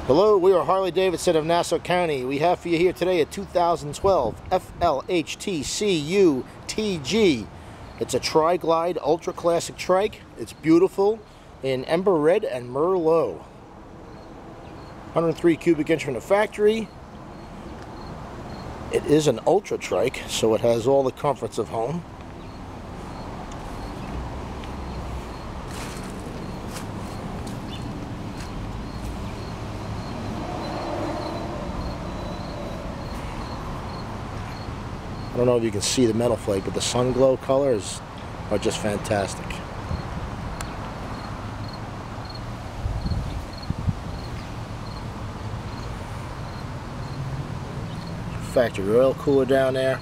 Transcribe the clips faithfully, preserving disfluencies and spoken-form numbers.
Hello, we are Harley Davidson of Nassau County. We have for you here today a two thousand twelve F L H T C U T G. It's a Tri-Glide Ultra Classic trike. It's beautiful in Ember Red and Merlot. one hundred three cubic inch from the factory. It is an Ultra trike, so it has all the comforts of home. I don't know if you can see the metal flake, but the sun glow colors are just fantastic. Factory oil cooler down there.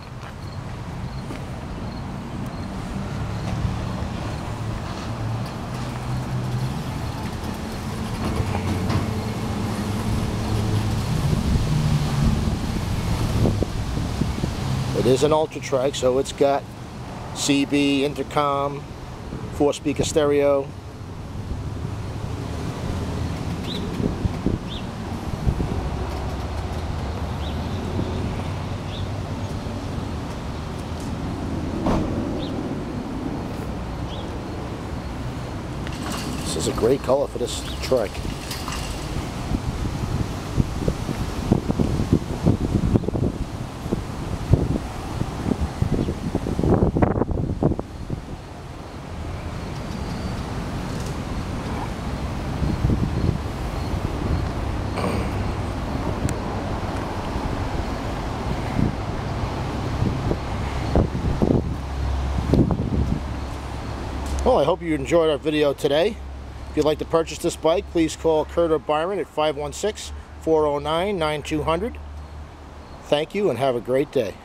It is an Ultra trike, so it's got C B, intercom, four speaker stereo. This is a great color for this trike. Well, I hope you enjoyed our video today. If you'd like to purchase this bike, please call Kurt or Byron at five one six, four oh nine, nine two hundred. Thank you and have a great day.